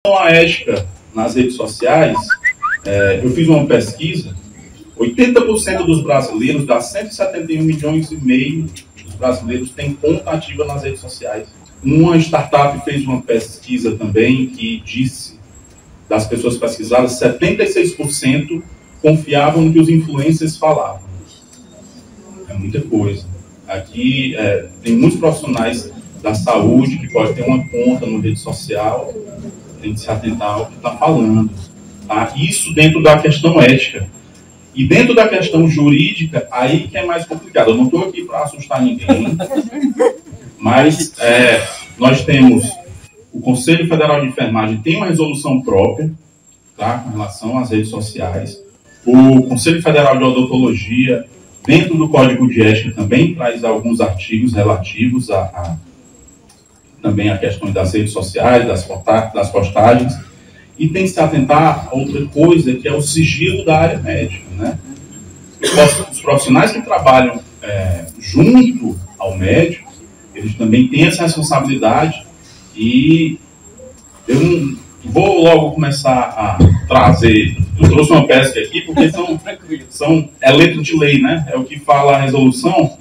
A ética nas redes sociais, eu fiz uma pesquisa, 80% dos brasileiros, das 171 milhões e meio dos brasileiros, têm conta ativa nas redes sociais. Uma startup fez uma pesquisa também que disse, das pessoas pesquisadas, 76% confiavam no que os influencers falavam. É muita coisa. Aqui tem muitos profissionais da saúde que podem ter uma conta no rede social, tem que se atentar ao que está falando. Tá? Isso dentro da questão ética. E dentro da questão jurídica, aí que é mais complicado. Eu não estou aqui para assustar ninguém, mas nós temos o Conselho Federal de Enfermagem tem uma resolução própria, tá, com relação às redes sociais. O Conselho Federal de Odontologia, dentro do Código de Ética, também traz alguns artigos relativos também a questões das redes sociais, das postagens. E tem que se atentar a outra coisa, que é o sigilo da área médica, né? Os profissionais que trabalham junto ao médico, eles também têm essa responsabilidade, e eu não vou logo começar a trazer, eu trouxe uma pesca aqui, porque é letra de lei, né? É o que fala a resolução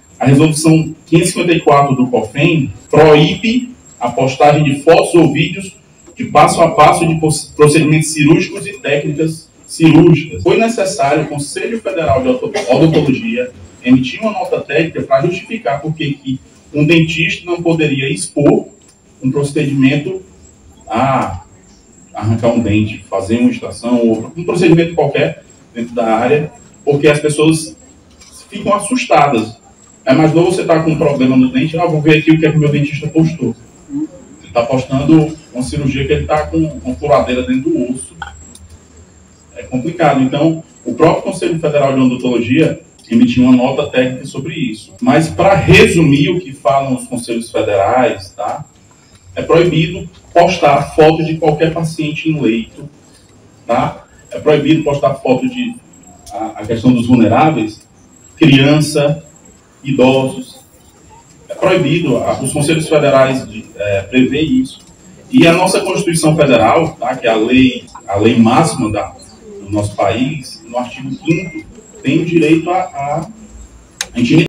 554 do COFEN proíbe a postagem de fotos ou vídeos de passo a passo de procedimentos cirúrgicos e técnicas cirúrgicas. Foi necessário o Conselho Federal de Odontologia emitir uma nota técnica para justificar por que um dentista não poderia expor um procedimento a arrancar um dente, fazer uma extração, ou um procedimento qualquer dentro da área, porque as pessoas ficam assustadas. É mais novo você estar com um problema no dente, vou ver aqui o que é que o meu dentista postou. Ele está postando uma cirurgia que ele está com uma furadeira dentro do osso. É complicado. Então, o próprio Conselho Federal de Odontologia emitiu uma nota técnica sobre isso. Mas, para resumir o que falam os conselhos federais, tá? É proibido postar foto de qualquer paciente em leito, tá? É proibido postar foto de a questão dos vulneráveis, criança, idosos. É proibido, os conselhos federais prevê isso. E a nossa Constituição Federal, tá, que é a lei máxima do nosso país, no artigo 5º, tem o direito à intimidade.